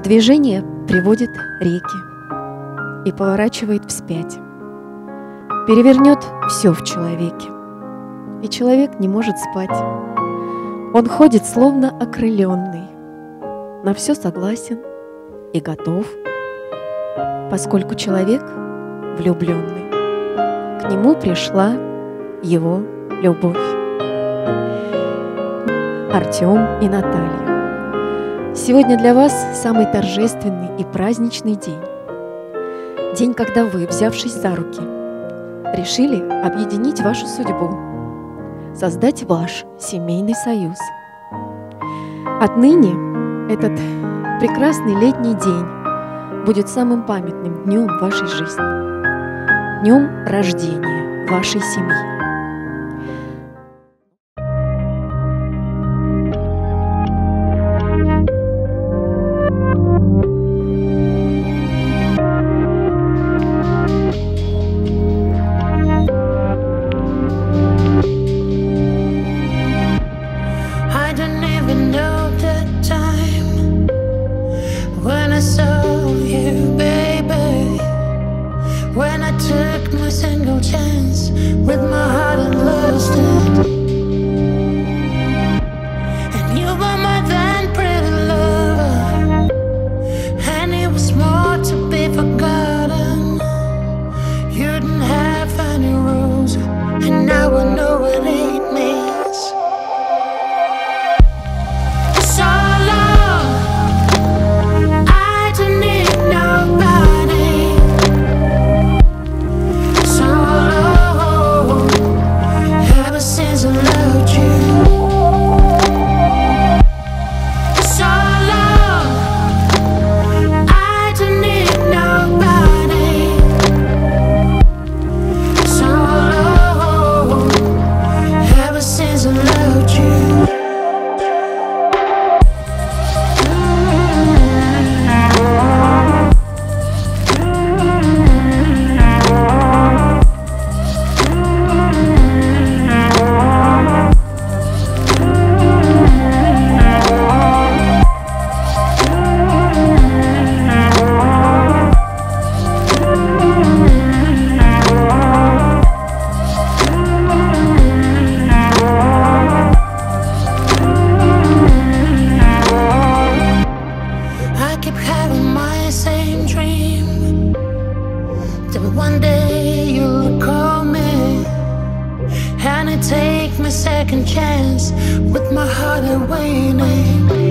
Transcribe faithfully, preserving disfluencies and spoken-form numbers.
движение приводит реки и поворачивает вспять. Перевернет все в человеке, и человек не может спать. Он ходит словно окрыленный, на все согласен и готов, поскольку человек влюбленный. К нему пришла его любовь. Артем и Наталья. Сегодня для вас самый торжественный и праздничный день. День, когда вы, взявшись за руки, решили объединить вашу судьбу, создать ваш семейный союз. Отныне этот прекрасный летний день будет самым памятным днем в вашей жизни, днем рождения вашей семьи. Took my single chance with my heart and lost it. And you were more than pretty lover, and it was more to be forgotten. You didn't have any rules, and now I know what it means. So long, I don't need nobody. One day you'll call me, and I take my second chance with my heart away.